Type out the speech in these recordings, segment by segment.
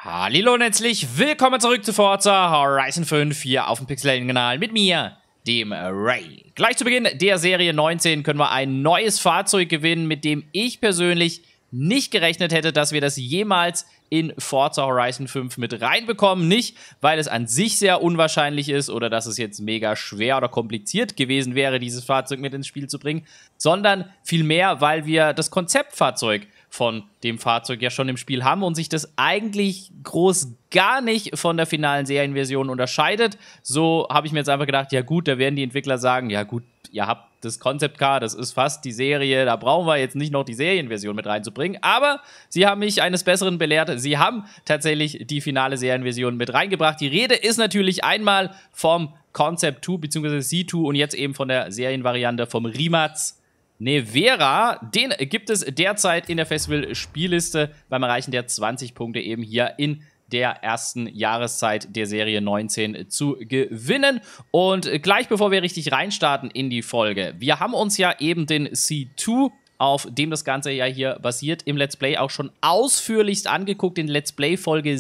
Hallo und herzlich willkommen zurück zu Forza Horizon 5 hier auf dem Pixel-Kanal mit mir, dem Ray. Gleich zu Beginn der Serie 19 können wir ein neues Fahrzeug gewinnen, mit dem ich persönlich nicht gerechnet hätte, dass wir das jemals in Forza Horizon 5 mit reinbekommen. Nicht, weil es an sich sehr unwahrscheinlich ist oder dass es jetzt mega schwer oder kompliziert gewesen wäre, dieses Fahrzeug mit ins Spiel zu bringen, sondern vielmehr, weil wir das Konzeptfahrzeug von dem Fahrzeug ja schon im Spiel haben und sich das eigentlich groß gar nicht von der finalen Serienversion unterscheidet. So habe ich mir jetzt einfach gedacht, ja gut, da werden die Entwickler sagen, ja gut, ihr habt das Concept Car, das ist fast die Serie, da brauchen wir jetzt nicht noch die Serienversion mit reinzubringen, aber sie haben mich eines Besseren belehrt, sie haben tatsächlich die finale Serienversion mit reingebracht. Die Rede ist natürlich einmal vom Concept 2 bzw. C2 und jetzt eben von der Serienvariante vom Rimac Nevera. Den gibt es derzeit in der Festival-Spielliste beim Erreichen der 20 Punkte eben hier in der ersten Jahreszeit der Serie 19 zu gewinnen. Und gleich bevor wir richtig reinstarten in die Folge, wir haben uns ja eben den C2, auf dem das Ganze ja hier basiert, im Let's Play auch schon ausführlichst angeguckt, in Let's Play Folge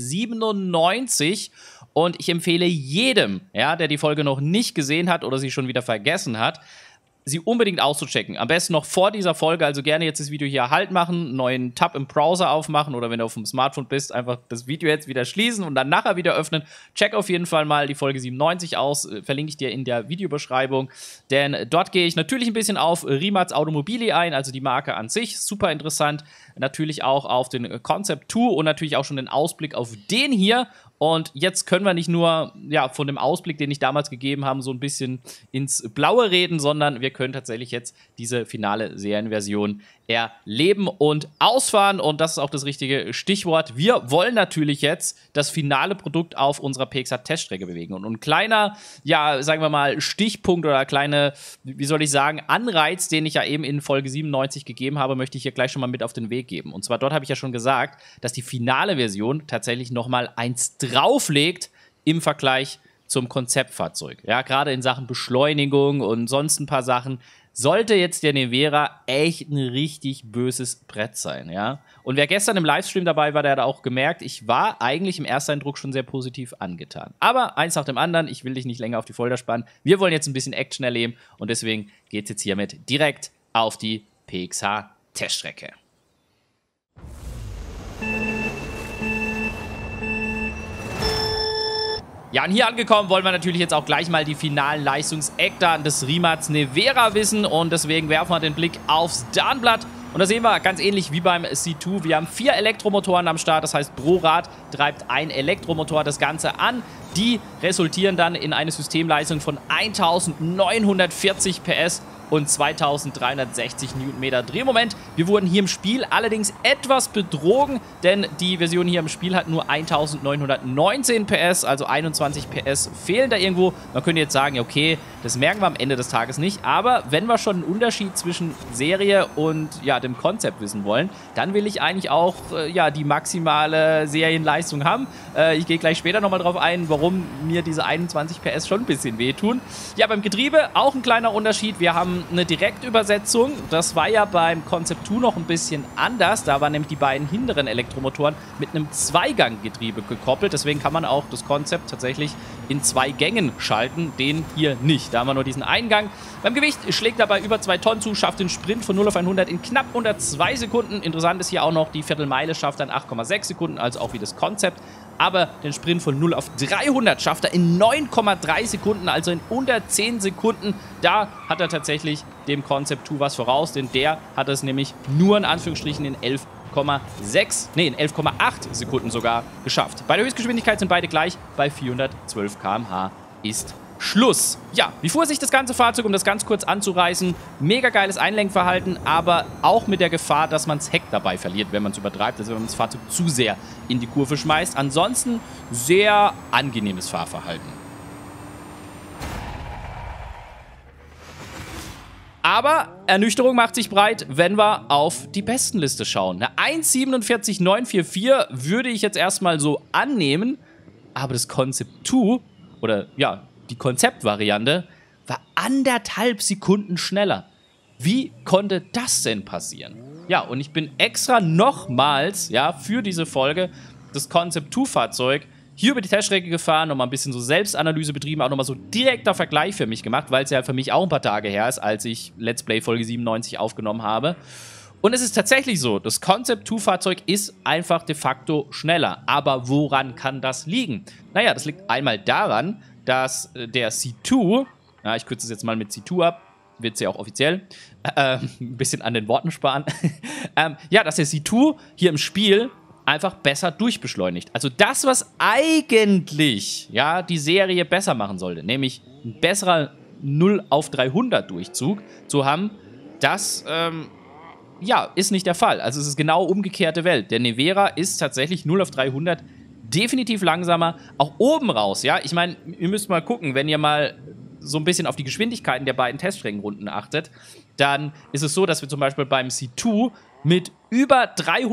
97. Und ich empfehle jedem, ja, der die Folge noch nicht gesehen hat oder sie schon wieder vergessen hat, sie unbedingt auszuchecken. Am besten noch vor dieser Folge, also gerne jetzt das Video hier Halt machen, einen neuen Tab im Browser aufmachen oder wenn du auf dem Smartphone bist, einfach das Video jetzt wieder schließen und dann nachher wieder öffnen. Check auf jeden Fall mal die Folge 97 aus, verlinke ich dir in der Videobeschreibung, denn dort gehe ich natürlich ein bisschen auf Rimac Automobili ein, also die Marke an sich, super interessant. Natürlich auch auf den Concept 2 und natürlich auch schon den Ausblick auf den hier. Und jetzt können wir nicht nur ja, von dem Ausblick, den ich damals gegeben habe, so ein bisschen ins Blaue reden, sondern wir können tatsächlich jetzt diese finale Serienversion erleben und ausfahren. Und das ist auch das richtige Stichwort. Wir wollen natürlich jetzt das finale Produkt auf unserer PXA-Teststrecke bewegen. Und ein kleiner, ja, sagen wir mal, Stichpunkt oder kleine, wie soll ich sagen, Anreiz, den ich ja eben in Folge 97 gegeben habe, möchte ich hier gleich schon mal mit auf den Weg geben. Und zwar dort habe ich ja schon gesagt, dass die finale Version tatsächlich nochmal eins drauflegt im Vergleich zum Konzeptfahrzeug. Ja, gerade in Sachen Beschleunigung und sonst ein paar Sachen sollte jetzt der Nevera echt ein richtig böses Brett sein, ja. Und wer gestern im Livestream dabei war, der hat auch gemerkt, ich war eigentlich im Ersteindruck schon sehr positiv angetan. Aber eins nach dem anderen, ich will dich nicht länger auf die Folter spannen. Wir wollen jetzt ein bisschen Action erleben und deswegen geht's jetzt hiermit direkt auf die PXA-Teststrecke. Ja, und hier angekommen wollen wir natürlich jetzt auch gleich mal die finalen Leistungseckdaten des Rimac Nevera wissen und deswegen werfen wir den Blick aufs Datenblatt. Und da sehen wir ganz ähnlich wie beim C2, wir haben 4 Elektromotoren am Start, das heißt pro Rad treibt ein Elektromotor das Ganze an. Die resultieren dann in eine Systemleistung von 1940 PS und 2360 Newtonmeter Drehmoment. Wir wurden hier im Spiel allerdings etwas betrogen, denn die Version hier im Spiel hat nur 1919 PS, also 21 PS fehlen da irgendwo. Man könnte jetzt sagen, okay, das merken wir am Ende des Tages nicht, aber wenn wir schon einen Unterschied zwischen Serie und ja, dem Konzept wissen wollen, dann will ich eigentlich auch ja, die maximale Serienleistung haben. Ich gehe gleich später nochmal drauf ein, warum mir diese 21 PS schon ein bisschen wehtun. Ja, beim Getriebe auch ein kleiner Unterschied. Wir haben eine Direktübersetzung. Das war ja beim Concept 2 noch ein bisschen anders. Da waren nämlich die beiden hinteren Elektromotoren mit einem Zweiganggetriebe gekoppelt. Deswegen kann man auch das Konzept tatsächlich in 2 Gängen schalten. Den hier nicht. Da haben wir nur diesen Eingang. Beim Gewicht schlägt dabei über 2 Tonnen zu, schafft den Sprint von 0 auf 100 in knapp unter 2 Sekunden. Interessant ist hier auch noch, die Viertelmeile schafft dann 8,6 Sekunden, also auch wie das Konzept. Aber den Sprint von 0 auf 300 schafft er in 9,3 Sekunden, also in unter 10 Sekunden. Da hat er tatsächlich dem Concept 2 was voraus, denn der hat es nämlich nur in Anführungsstrichen in 11,8 Sekunden sogar geschafft. Bei der Höchstgeschwindigkeit sind beide gleich, bei 412 km/h ist Schluss. Ja, wie fuhr sich das ganze Fahrzeug, um das ganz kurz anzureißen? Mega geiles Einlenkverhalten, aber auch mit der Gefahr, dass man das Heck dabei verliert, wenn man es übertreibt, also wenn man das Fahrzeug zu sehr in die Kurve schmeißt. Ansonsten sehr angenehmes Fahrverhalten. Aber Ernüchterung macht sich breit, wenn wir auf die Bestenliste schauen. Eine 1,47,944 würde ich jetzt erstmal so annehmen, aber das Concept 2, oder ja, die Konzeptvariante, war 1,5 Sekunden schneller. Wie konnte das denn passieren? Ja, und ich bin extra nochmals, ja, für diese Folge das Concept-2-Fahrzeug hier über die Teststrecke gefahren, nochmal ein bisschen so Selbstanalyse betrieben, auch nochmal so direkter Vergleich für mich gemacht, weil es ja für mich auch ein paar Tage her ist, als ich Let's Play Folge 97 aufgenommen habe. Und es ist tatsächlich so, das Concept-2-Fahrzeug ist einfach de facto schneller. Aber woran kann das liegen? Naja, das liegt einmal daran, dass der C2, ja, ich kürze es jetzt mal mit C2 ab, wird es ja auch offiziell, ein bisschen an den Worten sparen, ja, dass der C2 hier im Spiel einfach besser durchbeschleunigt. Also das, was eigentlich ja, die Serie besser machen sollte, nämlich ein besserer 0 auf 300 Durchzug zu haben, das ja, ist nicht der Fall. Also es ist genau umgekehrte Welt. Der Nevera ist tatsächlich 0 auf 300 definitiv langsamer, auch oben raus, ja. Ich meine, ihr müsst mal gucken, wenn ihr mal so ein bisschen auf die Geschwindigkeiten der beiden Teststreckenrunden achtet, dann ist es so, dass wir zum Beispiel beim C2 mit über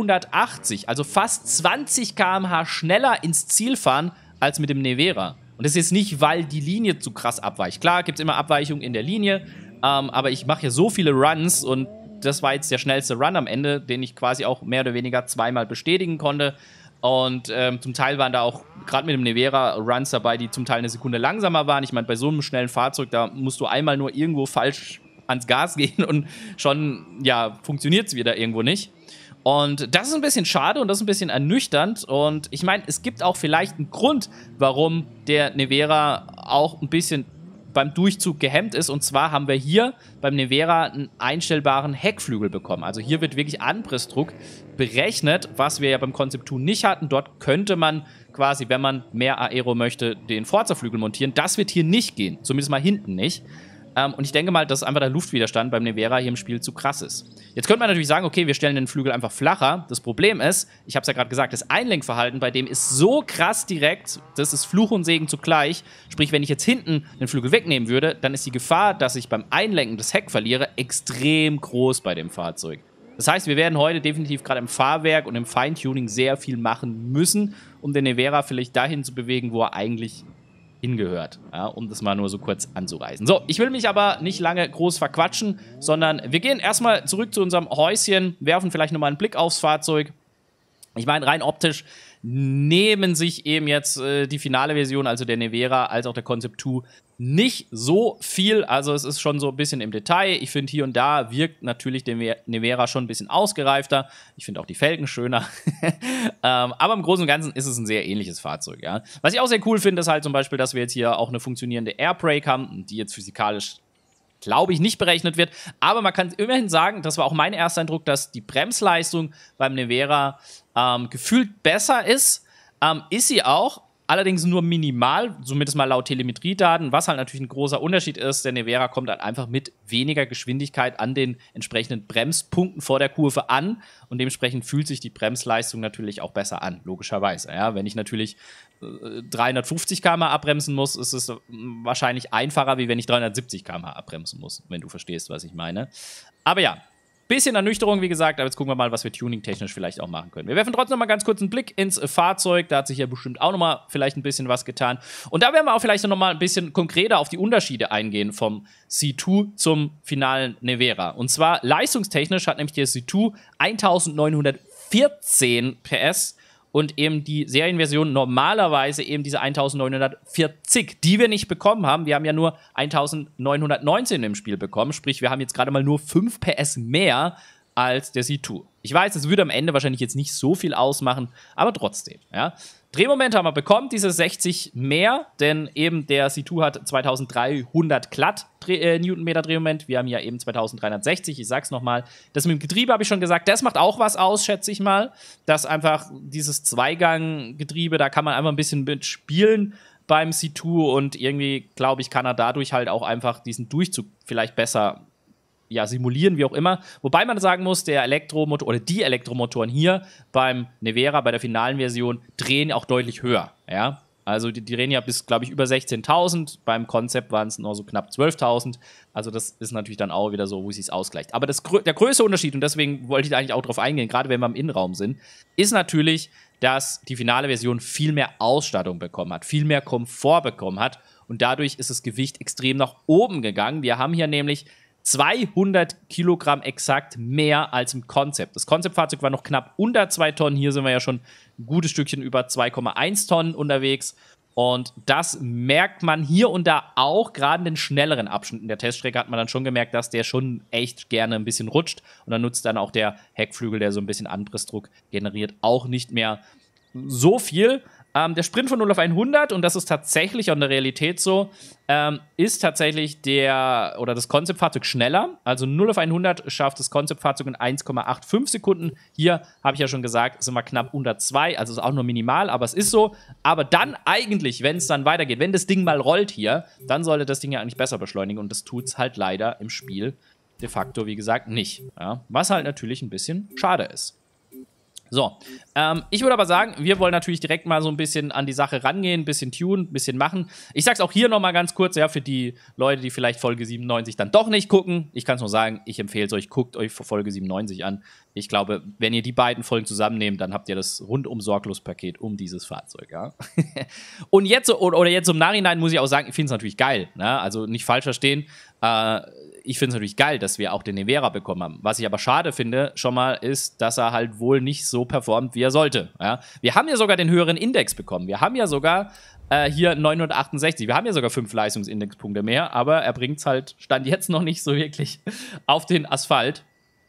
380, also fast 20 km/h schneller ins Ziel fahren, als mit dem Nevera. Und das ist jetzt nicht, weil die Linie zu krass abweicht. Klar, gibt es immer Abweichungen in der Linie, aber ich mache hier so viele Runs und das war jetzt der schnellste Run am Ende, den ich quasi auch mehr oder weniger zweimal bestätigen konnte. Und zum Teil waren da auch, gerade mit dem Nevera, Runs dabei, die zum Teil eine Sekunde langsamer waren. Ich meine, bei so einem schnellen Fahrzeug, da musst du einmal nur irgendwo falsch ans Gas gehen und schon, ja, funktioniert es wieder irgendwo nicht. Und das ist ein bisschen schade und das ist ein bisschen ernüchternd. Und ich meine, es gibt auch vielleicht einen Grund, warum der Nevera auch ein bisschen beim Durchzug gehemmt ist. Und zwar haben wir hier beim Nevera einen einstellbaren Heckflügel bekommen. Also hier wird wirklich Anpressdruck berechnet, was wir ja beim Concept 2 nicht hatten. Dort könnte man quasi, wenn man mehr Aero möchte, den Forza-Flügel montieren. Das wird hier nicht gehen, zumindest mal hinten nicht. Und ich denke mal, dass einfach der Luftwiderstand beim Nevera hier im Spiel zu krass ist. Jetzt könnte man natürlich sagen, okay, wir stellen den Flügel einfach flacher. Das Problem ist, ich habe es ja gerade gesagt, das Einlenkverhalten bei dem ist so krass direkt, das ist Fluch und Segen zugleich. Sprich, wenn ich jetzt hinten den Flügel wegnehmen würde, dann ist die Gefahr, dass ich beim Einlenken das Heck verliere, extrem groß bei dem Fahrzeug. Das heißt, wir werden heute definitiv gerade im Fahrwerk und im Feintuning sehr viel machen müssen, um den Nevera vielleicht dahin zu bewegen, wo er eigentlich hingehört, ja, um das mal nur so kurz anzureißen. So, ich will mich aber nicht lange groß verquatschen, sondern wir gehen erstmal zurück zu unserem Häuschen, werfen vielleicht nochmal einen Blick aufs Fahrzeug. Ich meine, rein optisch nehmen sich eben jetzt die finale Version, also der Nevera, als auch der Concept 2, nicht so viel. Also es ist schon so ein bisschen im Detail. Ich finde, hier und da wirkt natürlich der Nevera schon ein bisschen ausgereifter. Ich finde auch die Felgen schöner. Aber im Großen und Ganzen ist es ein sehr ähnliches Fahrzeug, ja. Was ich auch sehr cool finde, ist halt zum Beispiel, dass wir jetzt hier auch eine funktionierende Airbrake haben, die jetzt physikalisch, glaube ich, nicht berechnet wird. Aber man kann immerhin sagen, das war auch mein erster Eindruck, dass die Bremsleistung beim Nevera gefühlt besser ist. Ist sie auch, allerdings nur minimal, zumindest mal laut Telemetriedaten, was halt natürlich ein großer Unterschied ist. Der Nevera kommt halt einfach mit weniger Geschwindigkeit an den entsprechenden Bremspunkten vor der Kurve an und dementsprechend fühlt sich die Bremsleistung natürlich auch besser an, logischerweise. Ja, wenn ich natürlich 350 km/h abbremsen muss, ist es wahrscheinlich einfacher, wie wenn ich 370 km/h abbremsen muss, wenn du verstehst, was ich meine. Aber ja, bisschen Ernüchterung, wie gesagt, aber jetzt gucken wir mal, was wir tuning-technisch vielleicht auch machen können. Wir werfen trotzdem noch mal ganz kurz einen Blick ins Fahrzeug, da hat sich ja bestimmt auch noch mal vielleicht ein bisschen was getan. Und da werden wir auch vielleicht noch mal ein bisschen konkreter auf die Unterschiede eingehen vom C2 zum finalen Nevera. Und zwar leistungstechnisch hat nämlich der C2 1914 PS und eben die Serienversion normalerweise eben diese 1940, die wir nicht bekommen haben. Wir haben ja nur 1919 im Spiel bekommen, sprich, wir haben jetzt gerade mal nur 5 PS mehr als der C2. Ich weiß, es würde am Ende wahrscheinlich jetzt nicht so viel ausmachen, aber trotzdem, ja. Drehmoment haben wir bekommen, diese 60 mehr, denn eben der C2 hat 2300 glatt Newtonmeter Drehmoment. Wir haben ja eben 2360, ich sag's nochmal. Das mit dem Getriebe habe ich schon gesagt, das macht auch was aus, schätze ich mal. Dass einfach dieses Zweigang-Getriebe, da kann man einfach ein bisschen mitspielen beim C2 und irgendwie, glaube ich, kann er dadurch halt auch einfach diesen Durchzug vielleicht besser simulieren, wie auch immer. Wobei man sagen muss, der Elektromotor oder die Elektromotoren hier beim Nevera, bei der finalen Version, drehen auch deutlich höher. Ja? Also die drehen ja bis, glaube ich, über 16.000. Beim Konzept waren es nur so knapp 12.000. Also das ist natürlich dann auch wieder so, wo es sich ausgleicht. Aber der größte Unterschied, und deswegen wollte ich da eigentlich auch drauf eingehen, gerade wenn wir im Innenraum sind, ist natürlich, dass die finale Version viel mehr Ausstattung bekommen hat, viel mehr Komfort bekommen hat. Und dadurch ist das Gewicht extrem nach oben gegangen. Wir haben hier nämlich 200 Kilogramm exakt mehr als im Concept. Das Concept-Fahrzeug war noch knapp unter 2 Tonnen. Hier sind wir ja schon ein gutes Stückchen über 2,1 Tonnen unterwegs. Und das merkt man hier und da auch, gerade in den schnelleren Abschnitten der Teststrecke hat man dann schon gemerkt, dass der schon echt gerne ein bisschen rutscht. Und dann nutzt dann auch der Heckflügel, der so ein bisschen Anpressdruck generiert, auch nicht mehr so viel. Der Sprint von 0 auf 100, und das ist tatsächlich auch in der Realität so, ist tatsächlich das Konzeptfahrzeug schneller. Also 0 auf 100 schafft das Konzeptfahrzeug in 1,85 Sekunden. Hier, habe ich ja schon gesagt, sind wir knapp unter 2, also ist auch nur minimal, aber es ist so. Aber dann eigentlich, wenn es dann weitergeht, wenn das Ding mal rollt hier, dann sollte das Ding ja eigentlich besser beschleunigen, und das tut es halt leider im Spiel de facto, wie gesagt, nicht. Ja? Was halt natürlich ein bisschen schade ist. So, ich würde aber sagen, wir wollen natürlich direkt mal so ein bisschen an die Sache rangehen, ein bisschen tunen, ein bisschen machen. Ich sag's auch hier nochmal ganz kurz, ja, für die Leute, die vielleicht Folge 97 dann doch nicht gucken. Ich kann es nur sagen, ich empfehle es euch, guckt euch Folge 97 an. Ich glaube, wenn ihr die beiden Folgen zusammennehmt, dann habt ihr das rundum sorglos Paket um dieses Fahrzeug, ja. Und jetzt, oder jetzt im Nachhinein muss ich auch sagen, ich finde es natürlich geil, ne? Also nicht falsch verstehen, ich finde es natürlich geil, dass wir auch den Nevera bekommen haben. Was ich aber schade finde, schon mal, ist, dass er halt wohl nicht so performt, wie er sollte. Ja? Wir haben ja sogar den höheren Index bekommen. Wir haben ja sogar hier 968. Wir haben ja sogar 5 Leistungsindexpunkte mehr, aber er bringt es halt, Stand jetzt noch nicht so wirklich auf den Asphalt.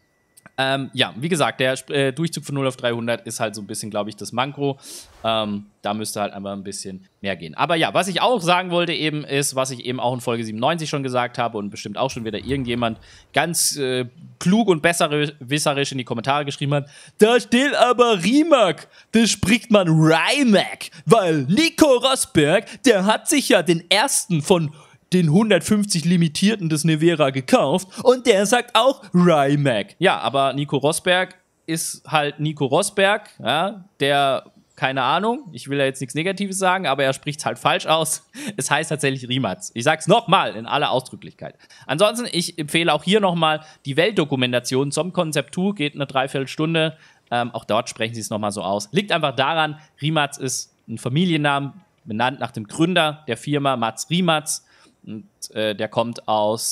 Ja, wie gesagt, der Durchzug von 0 auf 300 ist halt so ein bisschen, glaube ich, das Manko. Da müsste halt einfach ein bisschen mehr gehen. Aber ja, was ich auch sagen wollte eben ist, was ich eben auch in Folge 97 schon gesagt habe und bestimmt auch schon wieder irgendjemand ganz klug und besserwisserisch in die Kommentare geschrieben hat, da steht aber Rimac, das spricht man Rimac, weil Nico Rosberg, der hat sich ja den ersten von den 150 Limitierten des Nevera gekauft, und der sagt auch Rimac. Ja, aber Nico Rosberg ist halt Nico Rosberg, ja, der, keine Ahnung, ich will ja jetzt nichts Negatives sagen, aber er spricht es halt falsch aus. Es heißt tatsächlich Rimac. Ich sag's nochmal in aller Ausdrücklichkeit. Ansonsten, ich empfehle auch hier nochmal die Weltdokumentation zum Concept 2, geht eine Dreiviertelstunde. Auch dort sprechen sie es nochmal so aus. Liegt einfach daran, Rimac ist ein Familiennamen, benannt nach dem Gründer der Firma, Mats Rimac. Und der kommt aus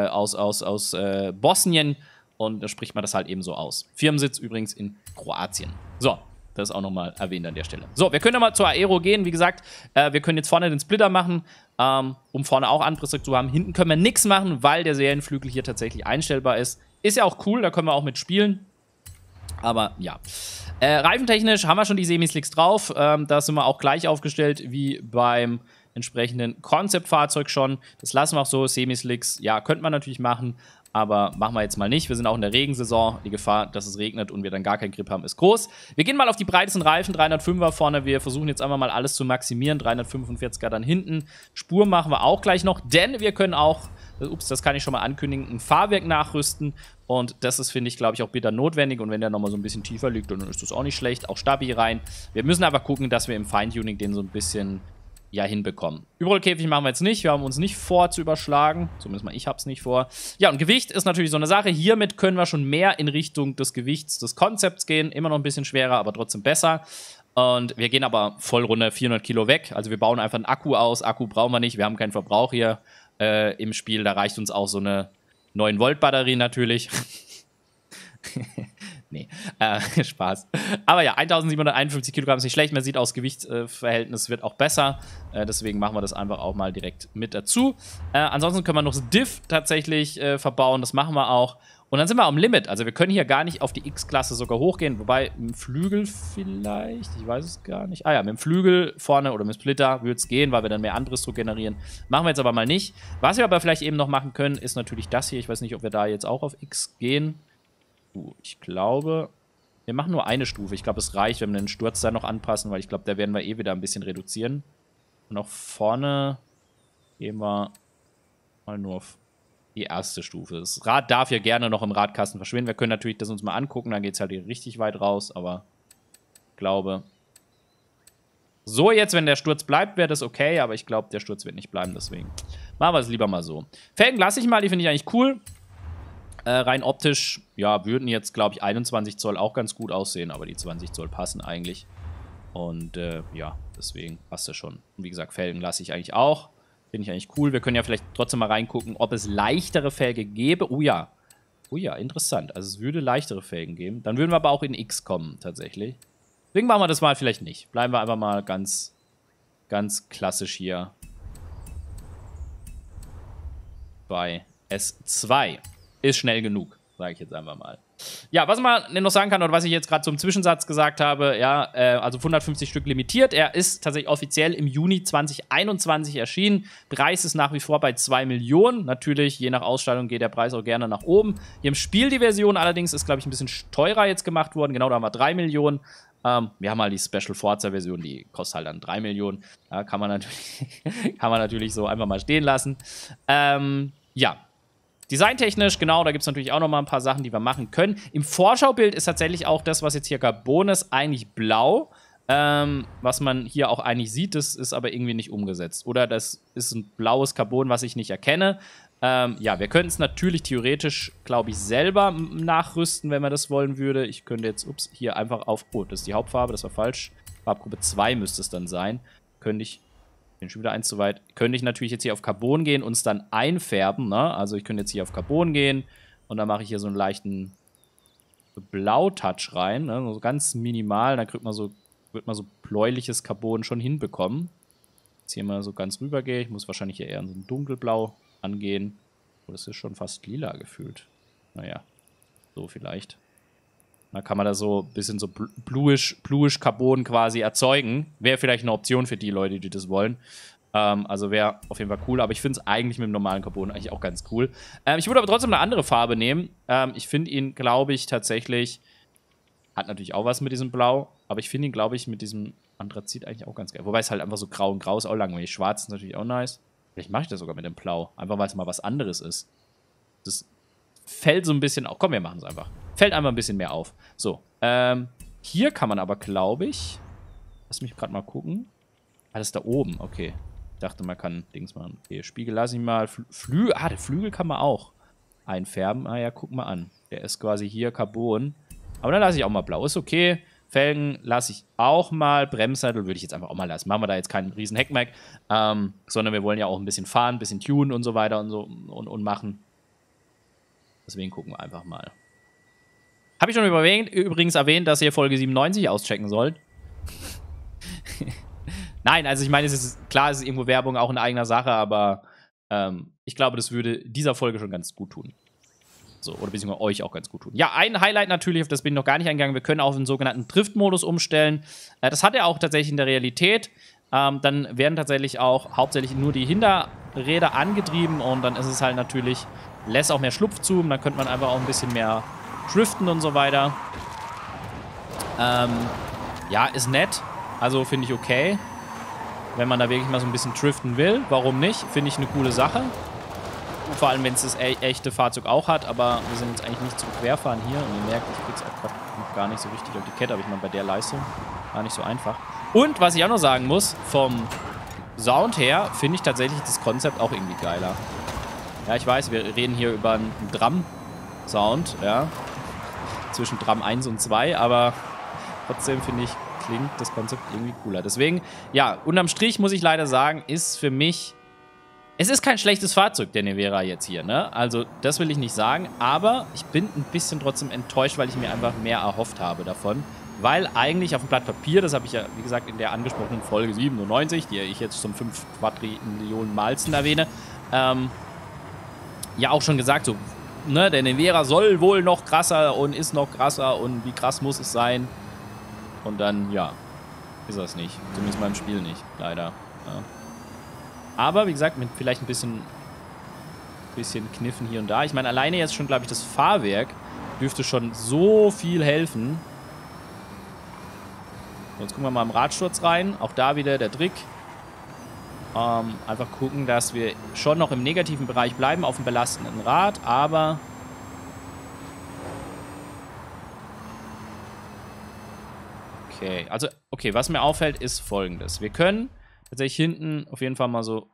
Bosnien, und da spricht man das halt eben so aus. Firmensitz übrigens in Kroatien. So, das ist auch nochmal erwähnt an der Stelle. So, wir können nochmal zur Aero gehen. Wie gesagt, wir können jetzt vorne den Splitter machen, um vorne auch Anpressdruck zu haben. Hinten können wir nichts machen, weil der Serienflügel hier tatsächlich einstellbar ist. Ist ja auch cool, da können wir auch mit spielen. Aber ja. Reifentechnisch haben wir schon die Semislicks drauf. Da sind wir auch gleich aufgestellt wie beim entsprechenden Konzeptfahrzeug schon. Das lassen wir auch so. Semislicks, ja, könnte man natürlich machen, aber machen wir jetzt mal nicht. Wir sind auch in der Regensaison. Die Gefahr, dass es regnet und wir dann gar keinen Grip haben, ist groß. Wir gehen mal auf die breitesten Reifen, 305er vorne. Wir versuchen jetzt einfach mal alles zu maximieren. 345er dann hinten. Spur machen wir auch gleich noch, denn wir können auch, ups, das kann ich schon mal ankündigen, ein Fahrwerk nachrüsten. Und das ist, finde ich, glaube ich, auch bitter notwendig. Und wenn der nochmal so ein bisschen tiefer liegt, dann ist das auch nicht schlecht. Auch Stabi rein. Wir müssen einfach gucken, dass wir im Feintuning den so ein bisschen hinbekommen. Überrollkäfig machen wir jetzt nicht. Wir haben uns nicht vor zu überschlagen. Zumindest mal ich habe es nicht vor. Ja, und Gewicht ist natürlich so eine Sache. Hiermit können wir schon mehr in Richtung des Gewichts des Konzepts gehen. Immer noch ein bisschen schwerer, aber trotzdem besser. Und wir gehen aber voll runter 400 Kilo weg. Also wir bauen einfach einen Akku aus. Akku brauchen wir nicht. Wir haben keinen Verbrauch hier im Spiel. Da reicht uns auch so eine 9-Volt-Batterie natürlich. Nee, Spaß. Aber ja, 1751 Kilogramm ist nicht schlecht. Man sieht aus Gewichtsverhältnis wird auch besser. Deswegen machen wir das einfach auch mal direkt mit dazu. Ansonsten können wir noch das Diff tatsächlich verbauen. Das machen wir auch. Und dann sind wir am Limit. Also wir können hier gar nicht auf die X-Klasse sogar hochgehen. Wobei mit dem Flügel vielleicht, ich weiß es gar nicht. Ah ja, mit dem Flügel vorne oder mit dem Splitter würde es gehen, weil wir dann mehr Anpressdruck generieren. Machen wir jetzt aber mal nicht. Was wir aber vielleicht eben noch machen können, ist natürlich das hier. Ich weiß nicht, ob wir da jetzt auch auf X gehen. Ich glaube, wir machen nur eine Stufe. Ich glaube, es reicht, wenn wir den Sturz da noch anpassen, weil ich glaube, da werden wir eh wieder ein bisschen reduzieren. Und auch vorne gehen wir mal nur auf die erste Stufe. Das Rad darf ja gerne noch im Radkasten verschwinden. Wir können natürlich das uns mal angucken, dann geht es halt hier richtig weit raus, aber ich glaube, so jetzt, wenn der Sturz bleibt, wäre das okay, aber ich glaube, der Sturz wird nicht bleiben, deswegen machen wir es lieber mal so. Felgen lasse ich mal, die finde ich eigentlich cool. Rein optisch, ja, würden jetzt, glaube ich, 21 Zoll auch ganz gut aussehen, aber die 20 Zoll passen eigentlich. Und ja, deswegen passt das schon. Und wie gesagt, Felgen lasse ich eigentlich auch. Finde ich eigentlich cool. Wir können ja vielleicht trotzdem mal reingucken, ob es leichtere Felge gäbe. Oh ja. Oh ja, interessant. Also es würde leichtere Felgen geben. Dann würden wir aber auch in X kommen, tatsächlich. Deswegen machen wir das mal vielleicht nicht. Bleiben wir einfach mal ganz klassisch hier bei S2. Ist schnell genug, sage ich jetzt einfach mal. Ja, was man noch sagen kann, oder was ich jetzt gerade zum Zwischensatz gesagt habe, ja, also 150 Stück limitiert. Er ist tatsächlich offiziell im Juni 2021 erschienen. Preis ist nach wie vor bei 2 Millionen. Natürlich, je nach Ausstattung geht der Preis auch gerne nach oben. Hier im Spiel die Version allerdings ist, glaube ich, ein bisschen teurer jetzt gemacht worden. Genau, da haben wir 3 Millionen. Wir haben mal die Special Forza-Version, die kostet halt dann 3 Millionen. Ja, kann man natürlich so einfach mal stehen lassen. Ja. Designtechnisch, genau, da gibt es natürlich auch noch mal ein paar Sachen, die wir machen können. Im Vorschaubild ist tatsächlich auch das, was jetzt hier Carbon ist, eigentlich blau. Was man hier auch eigentlich sieht, das ist aber irgendwie nicht umgesetzt. Oder das ist ein blaues Carbon, was ich nicht erkenne. Ja, wir könnten es natürlich theoretisch, glaube ich, selber nachrüsten, wenn man das wollen würde. Ich könnte jetzt, hier einfach auf, oh, das ist die Hauptfarbe, das war falsch. Farbgruppe 2 müsste es dann sein. Könnte ich, bin schon wieder eins zu weit, könnte ich natürlich jetzt hier auf Carbon gehen und es dann einfärben, ne? Also ich könnte jetzt hier auf Carbon gehen und dann mache ich hier so einen leichten Blau-Touch rein, ne? So ganz minimal, dann wird man so bläuliches Carbon schon hinbekommen. Jetzt hier mal so ganz rüber gehe, ich muss wahrscheinlich hier eher in so ein dunkelblau angehen. Oh, das ist schon fast lila gefühlt. Naja, so vielleicht. Dann kann man da so ein bisschen so bluish Carbon quasi erzeugen. Wäre vielleicht eine Option für die Leute, die das wollen. Also wäre auf jeden Fall cool. Aber ich finde es eigentlich mit dem normalen Carbon eigentlich auch ganz cool. Ich würde aber trotzdem eine andere Farbe nehmen. Ich finde ihn, glaube ich, tatsächlich... Hat natürlich auch was mit diesem Blau. Aber ich finde ihn, glaube ich, mit diesem Anthrazit eigentlich auch ganz geil. Wobei es halt einfach so grau und grau ist auch langweilig. Schwarz ist natürlich auch nice. Vielleicht mache ich das sogar mit dem Blau. Einfach, weil es mal was anderes ist. Das fällt so ein bisschen auf. Komm, wir machen es einfach. Fällt einfach ein bisschen mehr auf. So, hier kann man aber, glaube ich... Lass mich gerade mal gucken. Ah, das ist da oben. Okay. Ich dachte, man kann Dings machen. Okay, Spiegel lasse ich mal. Der Flügel kann man auch einfärben. Ah ja, guck mal an. Der ist quasi hier Carbon. Aber dann lasse ich auch mal blau. Ist okay. Felgen lasse ich auch mal. Bremssattel würde ich jetzt einfach auch mal lassen. Machen wir da jetzt keinen riesen Heckmeck. Sondern wir wollen ja auch ein bisschen fahren, ein bisschen tunen und so weiter und so und machen. Deswegen gucken wir einfach mal. Habe ich schon übrigens erwähnt, dass ihr Folge 97 auschecken sollt. Nein, also ich meine, klar, es ist irgendwo Werbung, auch in eigener Sache, aber ich glaube, das würde dieser Folge schon ganz gut tun. So, oder beziehungsweise euch auch ganz gut tun. Ja, ein Highlight natürlich, auf das bin ich noch gar nicht eingegangen. Wir können auf den sogenannten Drift-Modus umstellen. Das hat er auch tatsächlich in der Realität. Dann werden tatsächlich auch hauptsächlich nur die Hinterräder angetrieben und dann ist es halt natürlich, lässt auch mehr Schlupf zu. Dann könnte man einfach auch ein bisschen mehr driften und so weiter. Ja, ist nett. Also finde ich okay. Wenn man da wirklich mal so ein bisschen driften will, warum nicht? Finde ich eine coole Sache. Vor allem, wenn es das echte Fahrzeug auch hat, aber wir sind jetzt eigentlich nicht zum Querfahren hier. Und ihr merkt, ich kriege es auch gerade noch gar nicht so richtig auf die Kette, aber ich meine, bei der Leistung war nicht so einfach. Und was ich auch noch sagen muss, vom Sound her finde ich tatsächlich das Konzept auch irgendwie geiler. Ja, ich weiß, wir reden hier über einen Drum-Sound, ja. Zwischen Drum 1 und 2, aber trotzdem finde ich, klingt das Konzept irgendwie cooler. Deswegen, ja, unterm Strich muss ich leider sagen, ist für mich... Es ist kein schlechtes Fahrzeug, der Nevera jetzt hier, ne? Also, das will ich nicht sagen, aber ich bin ein bisschen trotzdem enttäuscht, weil ich mir einfach mehr erhofft habe davon. Weil eigentlich auf dem Blatt Papier, das habe ich ja, wie gesagt, in der angesprochenen Folge 97, die ich jetzt zum 5 Quadrillionen Malsten erwähne, ja auch schon gesagt, so, ne, der Nevera soll wohl noch krasser und ist noch krasser und wie krass muss es sein. Und dann, ja, ist das nicht. Zumindest mal im Spiel nicht, leider. Ja. Aber, wie gesagt, mit vielleicht ein bisschen Kniffen hier und da. Ich meine, alleine jetzt schon, glaube ich, das Fahrwerk dürfte schon so viel helfen. Jetzt gucken wir mal im Radsturz rein. Auch da wieder der Trick. Einfach gucken, dass wir schon noch im negativen Bereich bleiben auf dem belastenden Rad, aber... Okay, also, okay, was mir auffällt, ist Folgendes. Wir können tatsächlich hinten auf jeden Fall mal so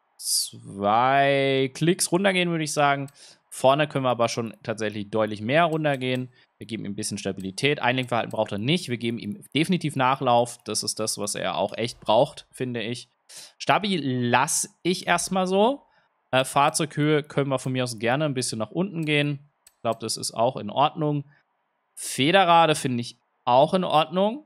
2 Klicks runtergehen, würde ich sagen. Vorne können wir aber schon tatsächlich deutlich mehr runtergehen. Wir geben ihm ein bisschen Stabilität. Einlenkverhalten braucht er nicht. Wir geben ihm definitiv Nachlauf. Das ist das, was er auch echt braucht, finde ich. Stabi lasse ich erstmal so. Fahrzeughöhe können wir von mir aus gerne ein bisschen nach unten gehen. Ich glaube, das ist auch in Ordnung. Federrade finde ich auch in Ordnung.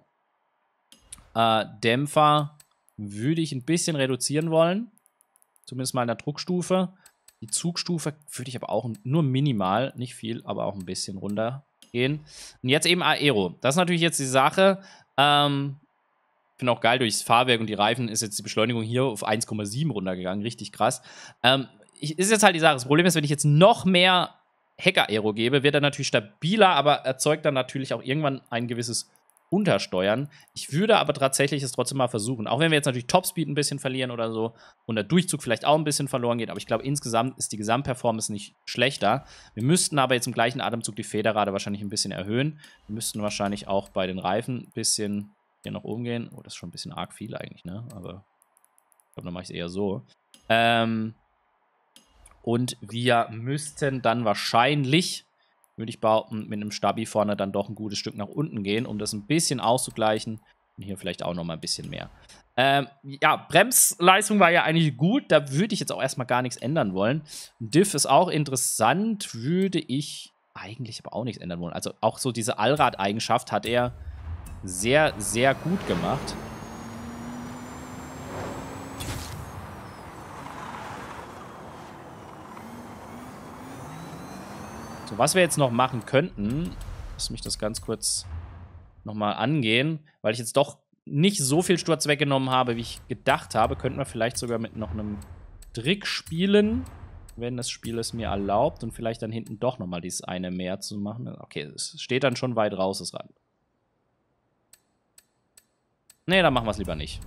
Dämpfer würde ich ein bisschen reduzieren wollen. Zumindest mal in der Druckstufe. Die Zugstufe würde ich aber auch nur minimal, nicht viel, aber auch ein bisschen runtergehen. Und jetzt eben Aero. Das ist natürlich jetzt die Sache. Ich finde auch geil, durchs Fahrwerk und die Reifen ist jetzt die Beschleunigung hier auf 1,7 runtergegangen. Richtig krass. Ist jetzt halt die Sache. Das Problem ist, wenn ich jetzt noch mehr Heck-Aero gebe, wird er natürlich stabiler, aber erzeugt dann natürlich auch irgendwann ein gewisses Untersteuern. Ich würde aber tatsächlich es trotzdem mal versuchen. Auch wenn wir jetzt natürlich Topspeed ein bisschen verlieren oder so und der Durchzug vielleicht auch ein bisschen verloren geht. Aber ich glaube, insgesamt ist die Gesamtperformance nicht schlechter. Wir müssten aber jetzt im gleichen Atemzug die Federrate wahrscheinlich ein bisschen erhöhen. Wir müssten wahrscheinlich auch bei den Reifen ein bisschen hier nach oben gehen. Oh, das ist schon ein bisschen arg viel eigentlich, ne? Aber ich glaube, dann mache ich es eher so. Und wir müssten dann wahrscheinlich, würde ich behaupten, mit einem Stabi vorne dann doch ein gutes Stück nach unten gehen, um das ein bisschen auszugleichen. Und hier vielleicht auch noch mal ein bisschen mehr. Ja, Bremsleistung war ja eigentlich gut. Da würde ich jetzt auch erstmal gar nichts ändern wollen. Diff ist auch interessant. Würde ich eigentlich aber auch nichts ändern wollen. Also auch so diese Allradeigenschaft hat er sehr, sehr gut gemacht. So, was wir jetzt noch machen könnten, lass mich das ganz kurz nochmal angehen, weil ich jetzt doch nicht so viel Sturz weggenommen habe, wie ich gedacht habe, könnten wir vielleicht sogar mit noch einem Trick spielen, wenn das Spiel es mir erlaubt und vielleicht dann hinten doch nochmal dieses eine mehr zu machen. Okay, es steht dann schon weit raus, das Rad. Nee, dann machen wir es lieber nicht.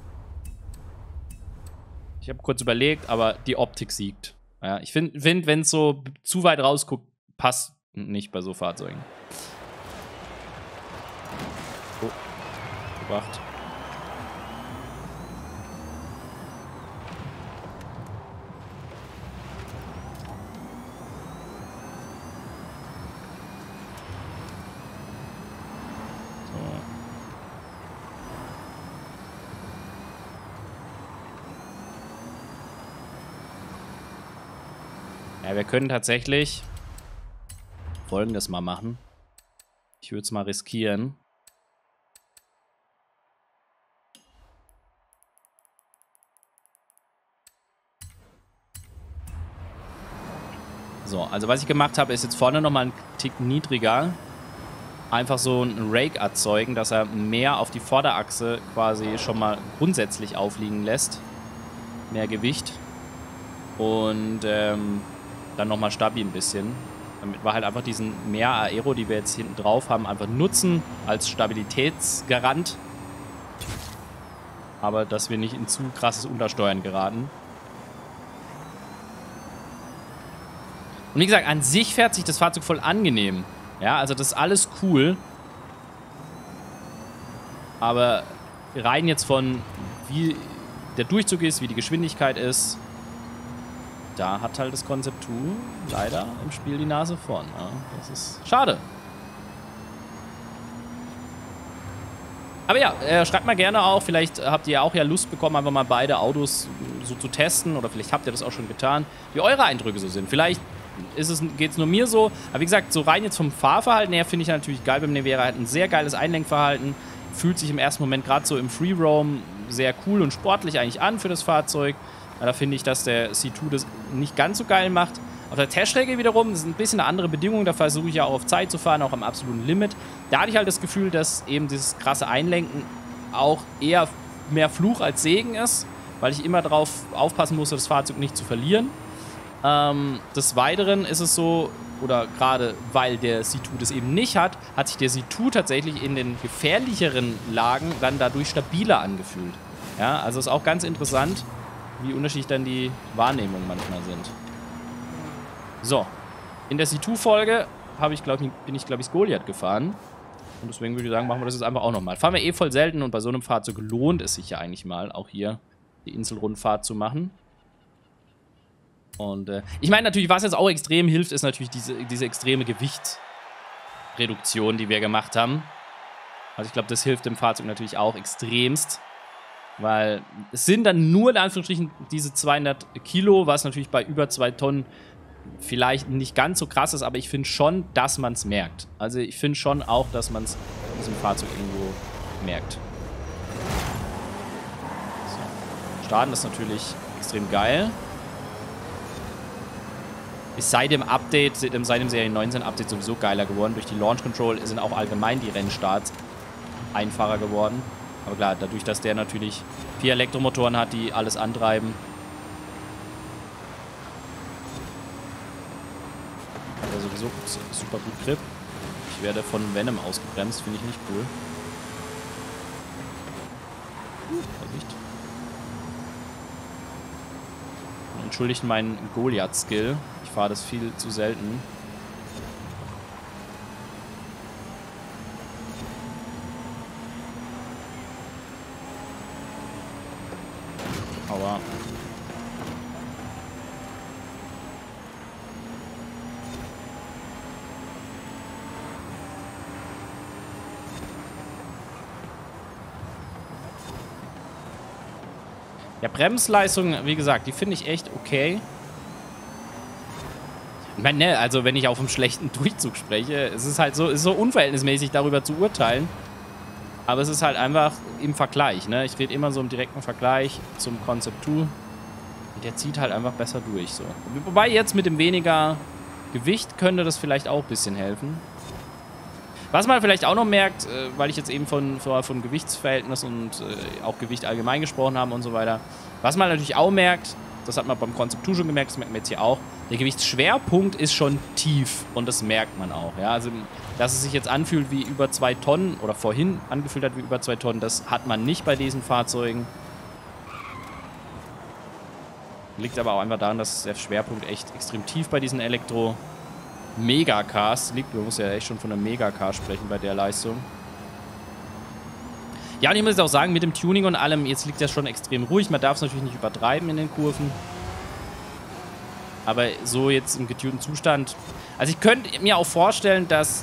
Ich habe kurz überlegt, aber die Optik siegt. Ja, ich finde, wenn es so zu weit rausguckt, passt nicht bei so Fahrzeugen. Oh, gebracht. Ja, wir können tatsächlich Folgendes mal machen. Ich würde es mal riskieren. So, also was ich gemacht habe, ist jetzt vorne nochmal einen Tick niedriger. Einfach so einen Rake erzeugen, dass er mehr auf die Vorderachse quasi schon mal grundsätzlich aufliegen lässt. Mehr Gewicht. Und dann nochmal stabil ein bisschen. Damit wir halt einfach diesen mehr Aero, die wir jetzt hinten drauf haben, einfach nutzen als Stabilitätsgarant. Aber dass wir nicht in zu krasses Untersteuern geraten. Und wie gesagt, an sich fährt sich das Fahrzeug voll angenehm. Ja, also das ist alles cool. Aber rein jetzt von wie der Durchzug ist, wie die Geschwindigkeit ist, da hat halt das Concept 2 leider im Spiel die Nase vorn. Ja, das ist schade. Aber ja, schreibt mal gerne auch, vielleicht habt ihr auch ja Lust bekommen, einfach mal beide Autos so zu testen. Oder vielleicht habt ihr das auch schon getan, wie eure Eindrücke so sind. Vielleicht geht es nur mir so. Aber wie gesagt, so rein jetzt vom Fahrverhalten her finde ich natürlich geil beim Nevera. Hat ein sehr geiles Einlenkverhalten. Fühlt sich im ersten Moment gerade so im Free Roam sehr cool und sportlich eigentlich an für das Fahrzeug. Ja, da finde ich, dass der C2 das nicht ganz so geil macht. Auf der Teststrecke wiederum, das ist ein bisschen eine andere Bedingung. Da versuche ich ja auch auf Zeit zu fahren, auch am absoluten Limit. Da hatte ich halt das Gefühl, dass eben dieses krasse Einlenken auch eher mehr Fluch als Segen ist, weil ich immer darauf aufpassen musste, das Fahrzeug nicht zu verlieren. Des Weiteren ist es so, oder gerade weil der C2 das eben nicht hat, hat sich der C2 tatsächlich in den gefährlicheren Lagen dann dadurch stabiler angefühlt. Ja, also ist auch ganz interessant, wie unterschiedlich dann die Wahrnehmungen manchmal sind. So, in der C2-Folge bin ich, glaube ich, Goliath gefahren. Und deswegen würde ich sagen, machen wir das jetzt einfach auch nochmal. Fahren wir eh voll selten und bei so einem Fahrzeug lohnt es sich ja eigentlich mal, auch hier die Inselrundfahrt zu machen. Und ich meine natürlich, was jetzt auch extrem hilft, ist natürlich diese extreme Gewichtsreduktion, die wir gemacht haben. Also ich glaube, das hilft dem Fahrzeug natürlich auch extremst. Weil es sind dann nur in Anführungsstrichen diese 200 Kilo, was natürlich bei über 2 Tonnen vielleicht nicht ganz so krass ist, aber ich finde schon, dass man es merkt. Also ich finde schon auch, dass man es in diesem Fahrzeug irgendwo merkt. So. Starten ist natürlich extrem geil. Ist seit dem Update, seit dem Serie 19 Update sowieso geiler geworden. Durch die Launch Control sind auch allgemein die Rennstarts einfacher geworden. Aber klar, dadurch, dass der natürlich 4 Elektromotoren hat, die alles antreiben. Hat er sowieso super gut Grip. Ich werde von Venom ausgebremst, finde ich nicht cool. Vorsicht. Entschuldigt meinen Goliath-Skill. Ich fahre das viel zu selten. Aber ja, Bremsleistung, wie gesagt, die finde ich echt okay. Ich meine, ne, also wenn ich auf einem schlechten Durchzug spreche, es ist halt so, ist so unverhältnismäßig darüber zu urteilen. Aber es ist halt einfach im Vergleich, ne? Ich rede immer so im direkten Vergleich zum Concept 2. Und der zieht halt einfach besser durch, so. Wobei jetzt mit dem weniger Gewicht könnte das vielleicht auch ein bisschen helfen. Was man vielleicht auch noch merkt, weil ich jetzt eben von Gewichtsverhältnis und auch Gewicht allgemein gesprochen habe und so weiter. Was man natürlich auch merkt, das hat man beim Concept 2 schon gemerkt, das merkt man jetzt hier auch, der Gewichtsschwerpunkt ist schon tief und das merkt man auch. Ja? Also, dass es sich jetzt anfühlt wie über 2 Tonnen oder vorhin angefühlt hat wie über 2 Tonnen, das hat man nicht bei diesen Fahrzeugen. Liegt aber auch einfach daran, dass der Schwerpunkt echt extrem tief bei diesen Elektro-Megacars liegt. Man muss ja echt schon von einem Megacar sprechen bei der Leistung. Ja, und ich muss jetzt auch sagen, mit dem Tuning und allem, jetzt liegt das schon extrem ruhig. Man darf es natürlich nicht übertreiben in den Kurven. Aber so jetzt im getunten Zustand. Also ich könnte mir auch vorstellen, dass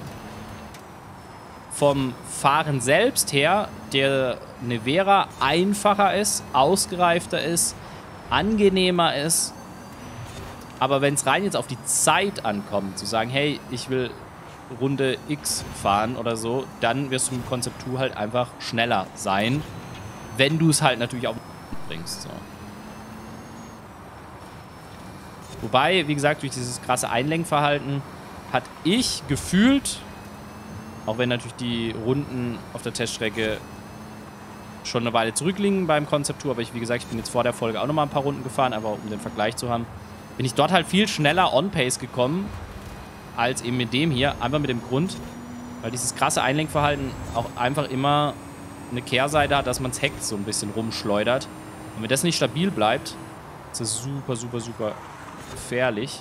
vom Fahren selbst her der Nevera einfacher ist, ausgereifter ist, angenehmer ist. Aber wenn es rein jetzt auf die Zeit ankommt, zu sagen, hey, ich will Runde X fahren oder so, dann wirst du mit Concept 2 halt einfach schneller sein, wenn du es halt natürlich auch bringst. So. Wobei, wie gesagt, durch dieses krasse Einlenkverhalten hat ich gefühlt, auch wenn natürlich die Runden auf der Teststrecke schon eine Weile zurückliegen beim Concept 2, aber wie gesagt, ich bin jetzt vor der Folge auch nochmal ein paar Runden gefahren, einfach um den Vergleich zu haben, bin ich dort halt viel schneller on-pace gekommen, als eben mit dem hier. Einfach mit dem Grund, weil dieses krasse Einlenkverhalten auch einfach immer eine Kehrseite hat, dass man das Heck so ein bisschen rumschleudert. Und wenn das nicht stabil bleibt, ist das super, super, super gefährlich.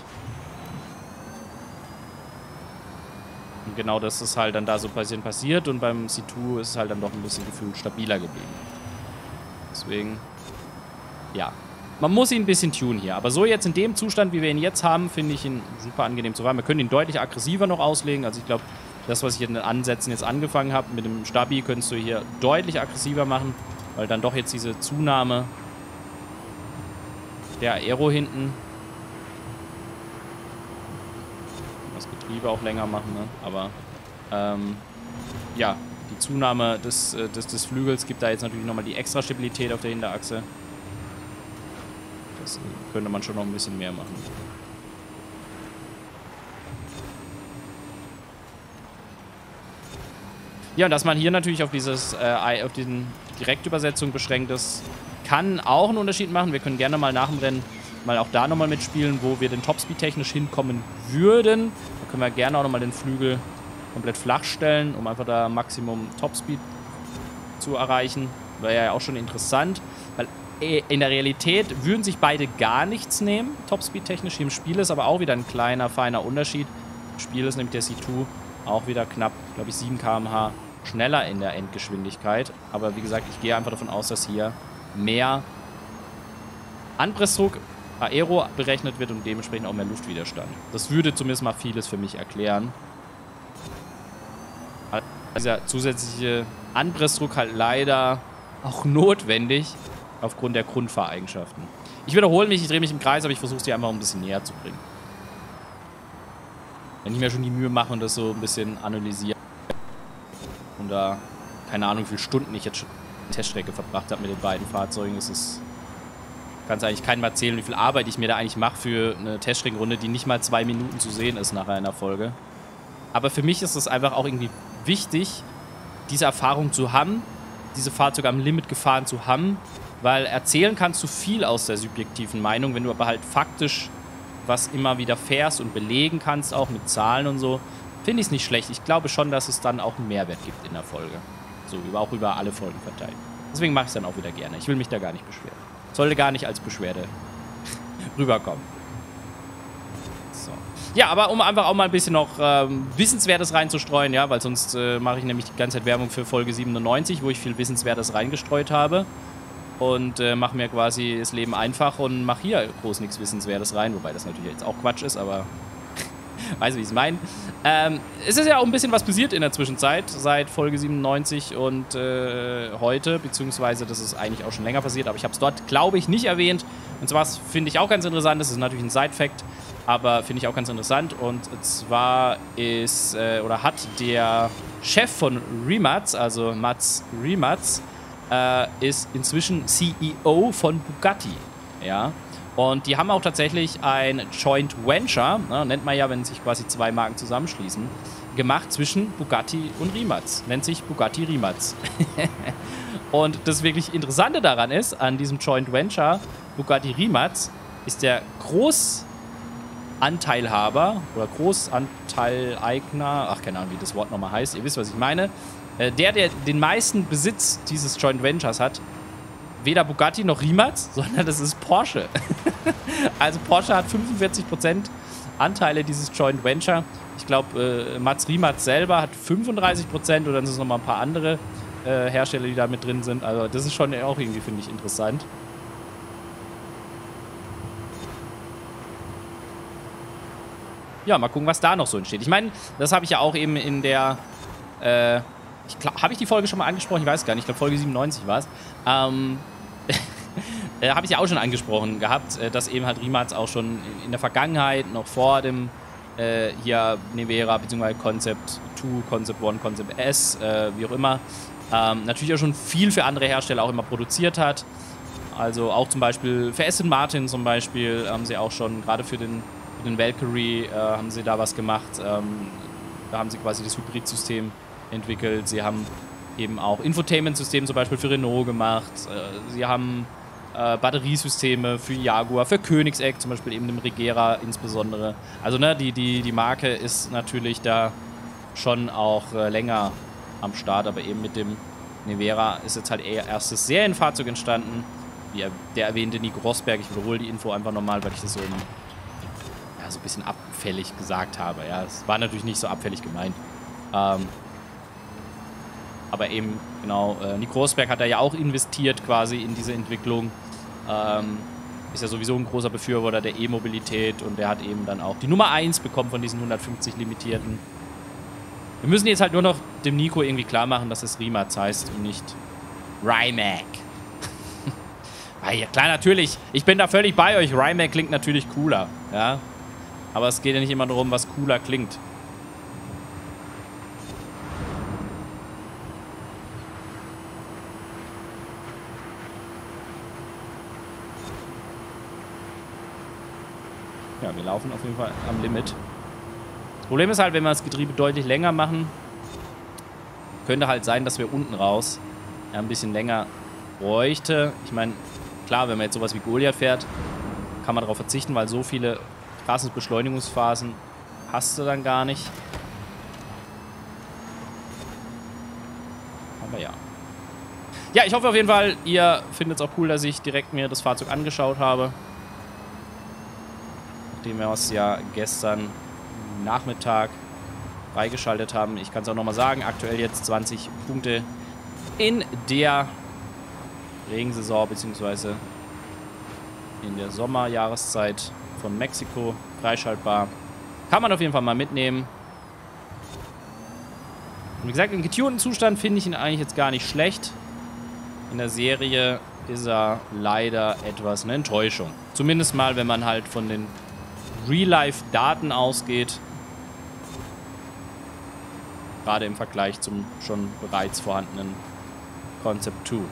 Und genau das ist halt dann da so passiert und beim C2 ist es halt dann doch ein bisschen gefühlt stabiler geblieben. Deswegen, ja. Man muss ihn ein bisschen tunen hier. Aber so jetzt in dem Zustand, wie wir ihn jetzt haben, finde ich ihn super angenehm zu fahren. Wir können ihn deutlich aggressiver noch auslegen. Also ich glaube, das, was ich in den Ansätzen jetzt angefangen habe, mit dem Stabi, könntest du hier deutlich aggressiver machen. Weil dann doch jetzt diese Zunahme der Aero hinten, das Getriebe auch länger machen, ne? Aber ja, die Zunahme des Flügels gibt da jetzt natürlich nochmal die extra Stabilität auf der Hinterachse. Das könnte man schon noch ein bisschen mehr machen. Ja, und dass man hier natürlich auf dieses auf diesen Direktübersetzung beschränkt ist, kann auch einen Unterschied machen. Wir können gerne mal nach dem Rennen mal auch da nochmal mitspielen, wo wir den Topspeed technisch hinkommen würden. Da können wir gerne auch nochmal den Flügel komplett flach stellen, um einfach da Maximum Topspeed zu erreichen. Wäre ja auch schon interessant, weil in der Realität würden sich beide gar nichts nehmen, Topspeed-technisch. Hier im Spiel ist aber auch wieder ein kleiner, feiner Unterschied. Im Spiel ist nämlich der C2 auch wieder knapp, glaube ich, 7 km/h schneller in der Endgeschwindigkeit. Aber wie gesagt, ich gehe einfach davon aus, dass hier mehr Anpressdruck, Aero berechnet wird und dementsprechend auch mehr Luftwiderstand. Das würde zumindest mal vieles für mich erklären. Also dieser zusätzliche Anpressdruck halt leider auch notwendig aufgrund der Grundfahreigenschaften. Ich wiederhole mich, ich drehe mich im Kreis, aber ich versuche es dir einfach ein bisschen näher zu bringen. Wenn ich mir schon die Mühe mache und das so ein bisschen analysiere und da, keine Ahnung, wie viele Stunden ich jetzt schon Teststrecke verbracht habe mit den beiden Fahrzeugen, ist es... Kannst eigentlich keinem erzählen, wie viel Arbeit ich mir da eigentlich mache für eine Teststreckenrunde, die nicht mal 2 Minuten zu sehen ist nach einer Folge. Aber für mich ist es einfach auch irgendwie wichtig, diese Erfahrung zu haben, diese Fahrzeuge am Limit gefahren zu haben, weil erzählen kannst du viel aus der subjektiven Meinung, wenn du aber halt faktisch was immer wieder fährst und belegen kannst, auch mit Zahlen und so, finde ich es nicht schlecht. Ich glaube schon, dass es dann auch einen Mehrwert gibt in der Folge. So, auch über alle Folgen verteilt. Deswegen mache ich es dann auch wieder gerne. Ich will mich da gar nicht beschweren. Sollte gar nicht als Beschwerde rüberkommen. So. Ja, aber um einfach auch mal ein bisschen noch Wissenswertes reinzustreuen, ja, weil sonst mache ich nämlich die ganze Zeit Werbung für Folge 97, wo ich viel Wissenswertes reingestreut habe. Und mache mir quasi das Leben einfach und mache hier groß nichts Wissenswertes rein, wobei das natürlich jetzt auch Quatsch ist, aber weißt du, wie ich es meine? Es ist ja auch ein bisschen was passiert in der Zwischenzeit, seit Folge 97 und heute, beziehungsweise das ist eigentlich auch schon länger passiert, aber ich habe es dort, glaube ich, nicht erwähnt. Und zwar finde ich auch ganz interessant, das ist natürlich ein Side-Fact, aber finde ich auch ganz interessant. Und zwar ist, oder hat der Chef von Rimac, also Mats Rimac, ist inzwischen CEO von Bugatti, ja. Und die haben auch tatsächlich ein Joint Venture, ne, nennt man ja, wenn sich quasi 2 Marken zusammenschließen, gemacht zwischen Bugatti und Rimac. Nennt sich Bugatti Rimac. Und das wirklich Interessante daran ist, an diesem Joint Venture Bugatti Rimac, ist der Großanteilhaber oder Großanteileigner, ach, keine Ahnung, wie das Wort nochmal heißt, ihr wisst, was ich meine, der den meisten Besitz dieses Joint Ventures hat, weder Bugatti noch Rimac, sondern das ist Porsche. Also Porsche hat 45% Anteile dieses Joint Venture. Ich glaube, Mats Rimac selber hat 35% und dann sind es nochmal ein paar andere Hersteller, die da mit drin sind. Also das ist schon auch irgendwie, finde ich, interessant. Ja, mal gucken, was da noch so entsteht. Ich meine, das habe ich ja auch eben in der... habe ich die Folge schon mal angesprochen? Ich weiß gar nicht. Ich glaube, Folge 97 war es. Habe ich ja auch schon angesprochen gehabt, dass eben halt Rimac auch schon in der Vergangenheit, noch vor dem hier Nevera, beziehungsweise Concept 2, Concept 1, Concept S, wie auch immer, natürlich auch schon viel für andere Hersteller auch immer produziert hat. Also auch zum Beispiel für Aston Martin zum Beispiel haben sie auch schon, gerade für den Valkyrie haben sie da was gemacht. Da haben sie quasi das Hybridsystem entwickelt. Sie haben eben auch Infotainment-Systeme zum Beispiel für Renault gemacht. Sie haben Batteriesysteme für Jaguar, für Koenigsegg, zum Beispiel eben dem Regera insbesondere. Also ne, die Marke ist natürlich da schon auch länger am Start, aber eben mit dem Nevera ist jetzt halt eher erstes Serienfahrzeug entstanden. Wie der erwähnte Nico Rosberg, ich wiederhole die Info einfach nochmal, weil ich das so ein bisschen abfällig gesagt habe. Ja, es war natürlich nicht so abfällig gemeint. Aber eben, genau, Nico Rosberg hat da ja auch investiert quasi in diese Entwicklung. Ist ja sowieso ein großer Befürworter der E-Mobilität und der hat eben dann auch die Nummer 1 bekommen von diesen 150 Limitierten. Wir müssen jetzt halt nur noch dem Nico irgendwie klar machen, dass es Rimac heißt und nicht Rimac. Ja, klar, natürlich. Ich bin da völlig bei euch. Rimac klingt natürlich cooler, ja. Aber es geht ja nicht immer darum, was cooler klingt. Ja, wir laufen auf jeden Fall am Limit. Das Problem ist halt, wenn wir das Getriebe deutlich länger machen, könnte halt sein, dass wir unten raus ein bisschen länger bräuchte. Ich meine, klar, wenn man jetzt sowas wie Goliath fährt, kann man darauf verzichten, weil so viele krasse Beschleunigungsphasen hast du dann gar nicht. Aber ja. Ja, ich hoffe auf jeden Fall, ihr findet es auch cool, dass ich direkt mir das Fahrzeug angeschaut habe. Nachdem wir es ja gestern Nachmittag freigeschaltet haben. Ich kann es auch nochmal sagen, aktuell jetzt 20 Punkte in der Regensaison, beziehungsweise in der Sommerjahreszeit von Mexiko freischaltbar. Kann man auf jeden Fall mal mitnehmen. Und wie gesagt, im getunten Zustand finde ich ihn eigentlich jetzt gar nicht schlecht. In der Serie ist er leider etwas eine Enttäuschung. Zumindest mal, wenn man halt von den Real-Life-Daten ausgeht. Gerade im Vergleich zum schon bereits vorhandenen Concept 2.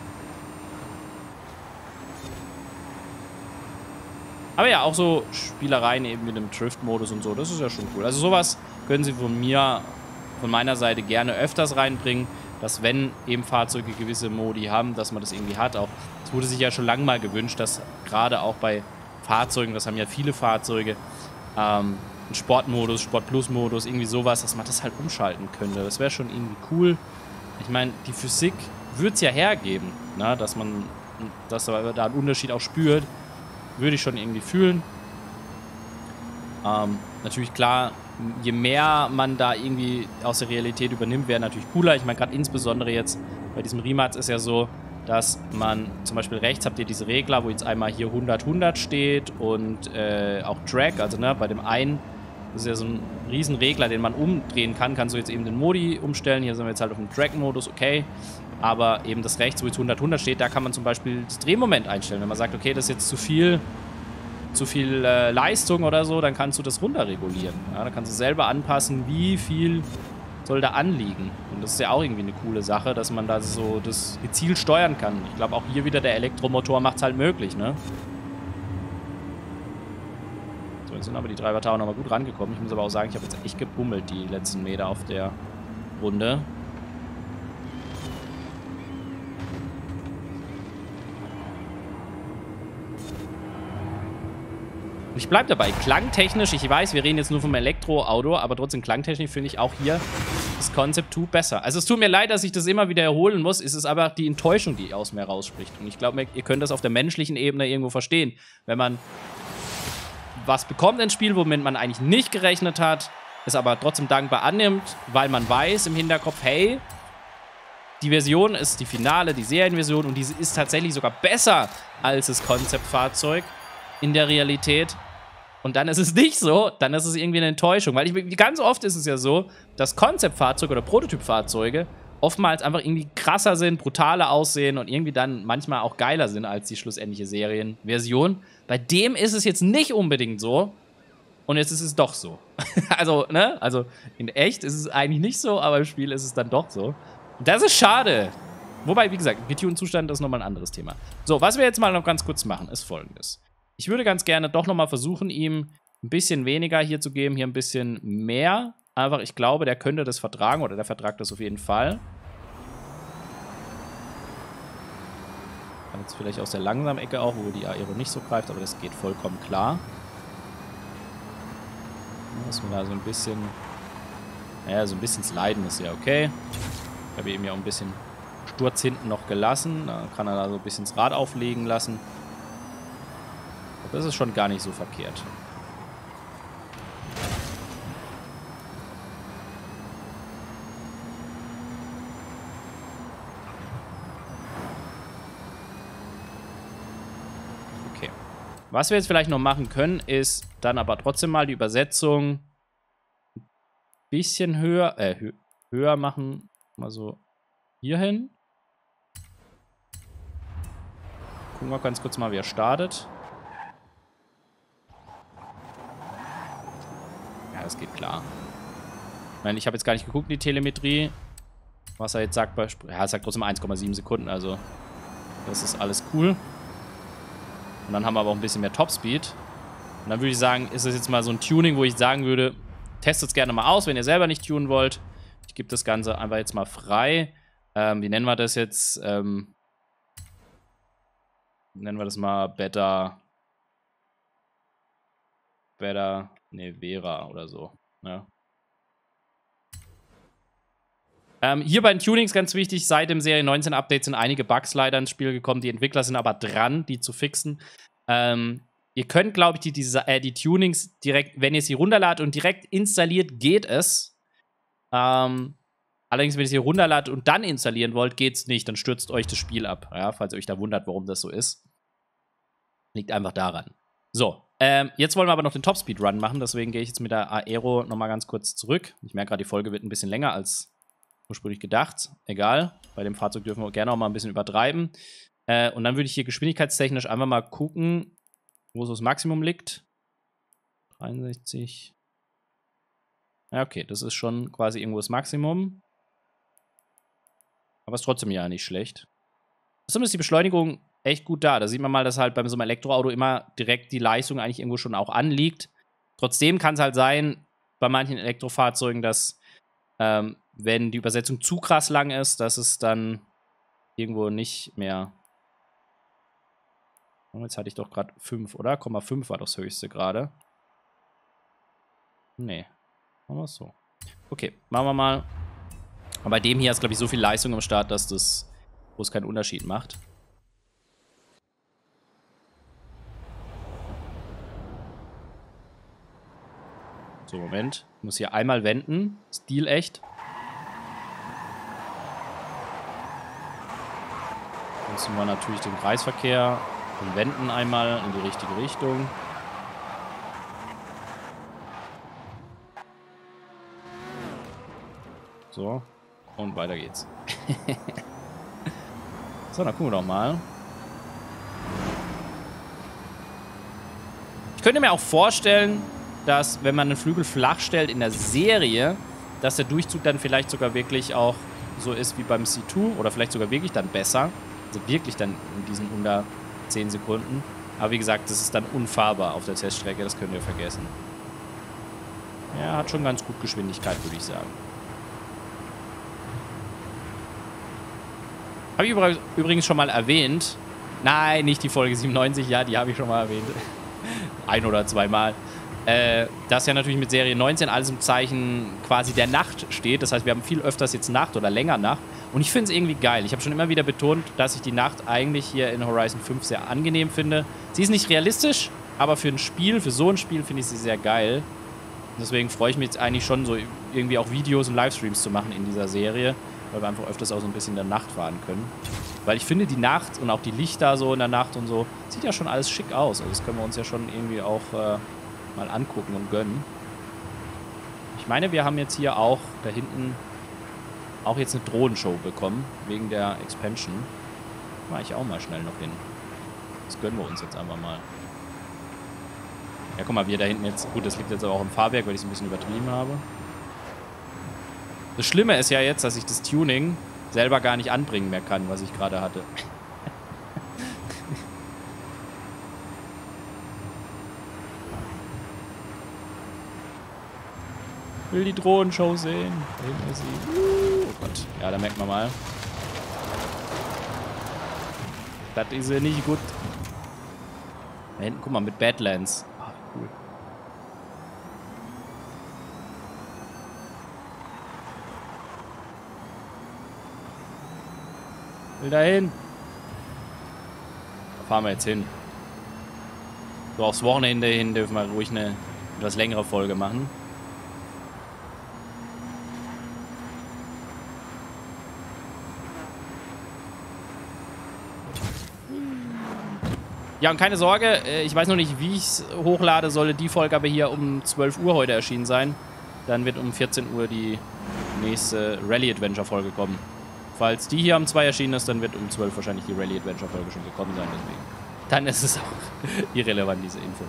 Aber ja, auch so Spielereien eben mit dem Drift-Modus und so, das ist ja schon cool. Also sowas können sie von meiner Seite gerne öfters reinbringen, dass wenn eben Fahrzeuge gewisse Modi haben, dass man das irgendwie hat. Auch, es wurde sich ja schon lange mal gewünscht, dass gerade auch bei Fahrzeugen, das haben ja viele Fahrzeuge, ein Sportmodus, Sport-Plus-Modus, irgendwie sowas, dass man das halt umschalten könnte. Das wäre schon irgendwie cool. Ich meine, die Physik würde es ja hergeben, ne? Dass da einen Unterschied auch spürt. Würde ich schon irgendwie fühlen. Natürlich klar, je mehr man da irgendwie aus der Realität übernimmt, wäre natürlich cooler. Ich meine, gerade insbesondere jetzt bei diesem Rematch ist ja so, dass man zum Beispiel rechts habt ihr diese Regler, wo jetzt einmal hier 100-100 steht und auch Drag, also ne, bei dem einen, das ist ja so ein riesen Regler, den man umdrehen kann, kannst du jetzt eben den Modi umstellen. Hier sind wir jetzt halt auf dem Drag-Modus, okay. Aber eben das rechts, wo jetzt 100-100 steht, da kann man zum Beispiel das Drehmoment einstellen. Wenn man sagt, okay, das ist jetzt zu viel Leistung oder so, dann kannst du das runterregulieren. Ja, da kannst du selber anpassen, wie viel soll da anliegen. Und das ist ja auch irgendwie eine coole Sache, dass man da so das gezielt steuern kann. Ich glaube, auch hier wieder der Elektromotor macht es halt möglich, ne? So, jetzt sind aber die Driver Tower nochmal gut rangekommen. Ich muss aber auch sagen, ich habe jetzt echt gebummelt die letzten Meter auf der Runde. Ich bleibe dabei. Klangtechnisch, ich weiß, wir reden jetzt nur vom Elektroauto, aber trotzdem klangtechnisch finde ich auch hier das Concept 2 besser. Also es tut mir leid, dass ich das immer wieder erholen muss. Es ist aber die Enttäuschung, die aus mir rausspricht. Und ich glaube, ihr könnt das auf der menschlichen Ebene irgendwo verstehen. Wenn man was bekommt ins Spiel, womit man eigentlich nicht gerechnet hat, es aber trotzdem dankbar annimmt, weil man weiß im Hinterkopf, hey, die Version ist die Finale, die Serienversion und diese ist tatsächlich sogar besser als das Konzeptfahrzeug in der Realität. Und dann ist es nicht so, dann ist es irgendwie eine Enttäuschung. Weil ganz oft ist es ja so, dass Konzeptfahrzeuge oder Prototypfahrzeuge oftmals einfach irgendwie krasser sind, brutaler aussehen und irgendwie dann manchmal auch geiler sind als die schlussendliche Serienversion. Bei dem ist es jetzt nicht unbedingt so. Und jetzt ist es doch so. Also, ne? Also, in echt ist es eigentlich nicht so, aber im Spiel ist es dann doch so. Und das ist schade. Wobei, wie gesagt, getuned-Zustand ist nochmal ein anderes Thema. So, was wir jetzt mal noch ganz kurz machen, ist Folgendes. Ich würde ganz gerne doch nochmal versuchen, ihm ein bisschen weniger hier zu geben, hier ein bisschen mehr. Einfach, ich glaube, der könnte das vertragen oder der vertragt das auf jeden Fall. Kann jetzt vielleicht aus der langsamen Ecke auch, wo die Aero nicht so greift, aber das geht vollkommen klar. Dass wir da so ein bisschen, naja, so ein bisschen sliden ist ja okay. Ich habe eben ja auch ein bisschen Sturz hinten noch gelassen. Da kann er da so ein bisschen das Rad auflegen lassen. Das ist schon gar nicht so verkehrt. Okay. Was wir jetzt vielleicht noch machen können, ist dann aber trotzdem mal die Übersetzung ein bisschen höher, höher machen. Mal so hier hin. Gucken wir ganz kurz mal, wie er startet. Das geht klar. Ich meine, ich habe jetzt gar nicht geguckt, die Telemetrie. Was er jetzt sagt, ja, er sagt trotzdem 1,7 Sekunden, also das ist alles cool. Und dann haben wir aber auch ein bisschen mehr Topspeed. Und dann würde ich sagen, ist das jetzt mal so ein Tuning, wo ich sagen würde, testet es gerne mal aus, wenn ihr selber nicht tunen wollt. Ich gebe das Ganze einfach jetzt mal frei. Wie nennen wir das jetzt? Nennen wir das mal Better, Vera oder so. Ja. Hier bei den Tunings ganz wichtig, seit dem Serie 19 Update sind einige Bugs leider ins Spiel gekommen. Die Entwickler sind aber dran, die zu fixen. Ihr könnt, glaube ich, die Tunings direkt, wenn ihr sie runterladet und direkt installiert, geht es. Allerdings, wenn ihr sie runterladet und dann installieren wollt, geht es nicht. Dann stürzt euch das Spiel ab. Ja, falls ihr euch da wundert, warum das so ist. Liegt einfach daran. So. Jetzt wollen wir aber noch den Topspeed-Run machen, deswegen gehe ich jetzt mit der Aero nochmal ganz kurz zurück. Ich merke gerade, die Folge wird ein bisschen länger als ursprünglich gedacht. Egal. Bei dem Fahrzeug dürfen wir gerne auch mal ein bisschen übertreiben. Und dann würde ich hier geschwindigkeitstechnisch einfach mal gucken, wo so das Maximum liegt. 63. Ja, okay, das ist schon quasi irgendwo das Maximum. Aber ist trotzdem ja nicht schlecht. Trotzdem ist die Beschleunigung echt gut da. Da sieht man mal, dass halt bei so einem Elektroauto immer direkt die Leistung eigentlich irgendwo schon auch anliegt. Trotzdem kann es halt sein, bei manchen Elektrofahrzeugen, dass wenn die Übersetzung zu krass lang ist, dass es dann irgendwo nicht mehr... Oh, jetzt hatte ich doch gerade 5, oder? 0,5 war das höchste gerade. Nee. Machen wir es so. Okay, machen wir mal. Aber bei dem hier ist, glaube ich, so viel Leistung am Start, dass das groß keinen Unterschied macht. So, Moment. Ich muss hier einmal wenden. Stilecht. Jetzt müssen wir natürlich den Kreisverkehr und wenden einmal in die richtige Richtung. So. Und weiter geht's. So, dann gucken wir doch mal. Ich könnte mir auch vorstellen, dass, wenn man einen Flügel flach stellt in der Serie, dass der Durchzug dann vielleicht sogar wirklich auch so ist wie beim C2 oder vielleicht sogar wirklich dann besser. Also wirklich dann in diesen unter 10 Sekunden. Aber wie gesagt, das ist dann unfahrbar auf der Teststrecke, das könnt ihr vergessen. Ja, hat schon ganz gut Geschwindigkeit, würde ich sagen. Habe ich übrigens schon mal erwähnt. Nein, nicht die Folge 97, ja, die habe ich schon mal erwähnt. Ein- oder zweimal. Dass ja natürlich mit Serie 19 alles im Zeichen quasi der Nacht steht. Das heißt, wir haben viel öfters jetzt Nacht oder länger Nacht. Und ich finde es irgendwie geil. Ich habe schon immer wieder betont, dass ich die Nacht eigentlich hier in Horizon 5 sehr angenehm finde. Sie ist nicht realistisch, aber für ein Spiel, für so ein Spiel finde ich sie sehr geil. Und deswegen freue ich mich jetzt eigentlich schon so irgendwie auch Videos und Livestreams zu machen in dieser Serie, weil wir einfach öfters auch so ein bisschen in der Nacht fahren können. Weil ich finde, die Nacht und auch die Lichter so in der Nacht und so, sieht ja schon alles schick aus. Also das können wir uns ja schon irgendwie auch mal angucken und gönnen. Ich meine, wir haben jetzt hier auch da hinten auch jetzt eine Drohnenshow bekommen, wegen der Expansion. Mache ich auch mal schnell noch hin. Das gönnen wir uns jetzt einfach mal. Ja, guck mal, wir da hinten jetzt... Gut, das liegt jetzt aber auch im Fahrwerk, weil ich es ein bisschen übertrieben habe. Das Schlimme ist ja jetzt, dass ich das Tuning selber gar nicht anbringen mehr kann, was ich gerade hatte. Ich will die Drohnenshow sehen. Da hinten ist sie. Oh Gott. Ja, da merkt man mal. Das ist ja nicht gut. Da hinten, guck mal, mit Badlands. Ah, cool. Will da hin. Da fahren wir jetzt hin. So, aufs Wochenende hin dürfen wir ruhig eine etwas längere Folge machen. Ja, und keine Sorge, ich weiß noch nicht, wie ich es hochlade, sollte die Folge aber hier um 12 Uhr heute erschienen sein. Dann wird um 14 Uhr die nächste Rally-Adventure-Folge kommen. Falls die hier um 2 erschienen ist, dann wird um 12 wahrscheinlich die Rally-Adventure-Folge schon gekommen sein, deswegen. Dann ist es auch irrelevant, diese Info.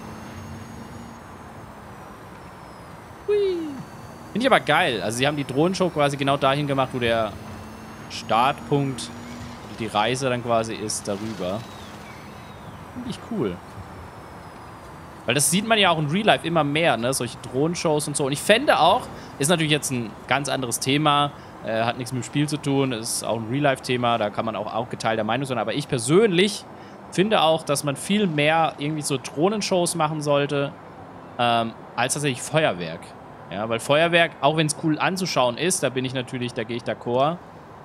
Hui. Finde ich aber geil. Also sie haben die Drohnenshow quasi genau dahin gemacht, wo der Startpunkt, die Reise dann quasi ist, darüber. Finde ich cool. Weil das sieht man ja auch in Real Life immer mehr, ne? Solche Drohnenshows und so. Und ich fände auch, ist natürlich jetzt ein ganz anderes Thema, hat nichts mit dem Spiel zu tun, ist auch ein Real Life Thema, da kann man auch geteilter Meinung sein. Aber ich persönlich finde auch, dass man viel mehr irgendwie so Drohnenshows machen sollte, als tatsächlich Feuerwerk. Ja, weil Feuerwerk, auch wenn es cool anzuschauen ist, da gehe ich d'accord.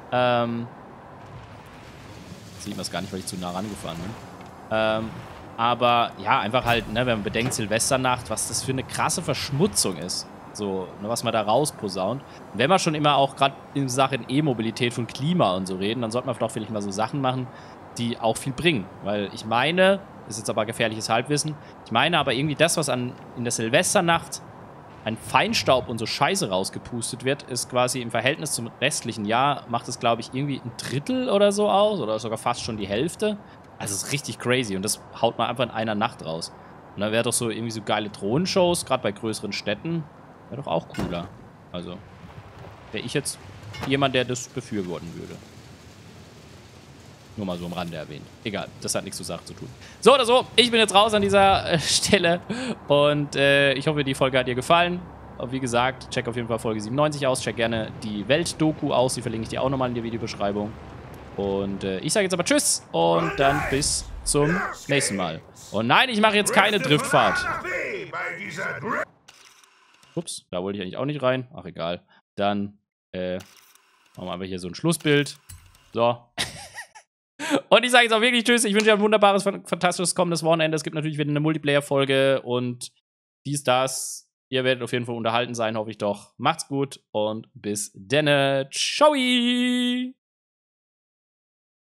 Sieht man es gar nicht, weil ich zu nah rangefahren bin. Aber ja, einfach halt, ne, wenn man bedenkt, Silvesternacht, was das für eine krasse Verschmutzung ist. So, ne, was man da rausposaunt. Und wenn wir schon immer auch gerade in Sachen E-Mobilität von Klima und so reden, dann sollte man doch vielleicht mal so Sachen machen, die auch viel bringen. Weil ich meine, ist jetzt aber gefährliches Halbwissen, ich meine aber irgendwie das, was in der Silvesternacht ein Feinstaub und so Scheiße rausgepustet wird, ist quasi im Verhältnis zum restlichen Jahr, macht es, glaube ich, irgendwie ein Drittel oder so aus oder sogar fast schon die Hälfte. Also es ist richtig crazy und das haut man einfach in einer Nacht raus. Und da wäre doch so irgendwie so geile Drohnenshows, gerade bei größeren Städten, wäre doch auch cooler. Also wäre ich jetzt jemand, der das befürworten würde. Nur mal so am Rande erwähnt. Egal, das hat nichts zur Sache zu tun. So oder so, ich bin jetzt raus an dieser Stelle und ich hoffe, die Folge hat dir gefallen. Und wie gesagt, check auf jeden Fall Folge 97 aus. Check gerne die Welt-Doku aus. Die verlinke ich dir auch nochmal in der Videobeschreibung. Und ich sage jetzt aber Tschüss und dann bis zum nächsten Mal. Und nein, ich mache jetzt keine Driftfahrt. Ups, da wollte ich eigentlich auch nicht rein. Ach, egal. Dann machen wir einfach hier so ein Schlussbild. So. Und ich sage jetzt auch wirklich Tschüss. Ich wünsche dir ein wunderbares, fantastisches kommendes Wochenende. Es gibt natürlich wieder eine Multiplayer-Folge und dies, das. Ihr werdet auf jeden Fall unterhalten sein, hoffe ich doch. Macht's gut und bis denne. Ciao!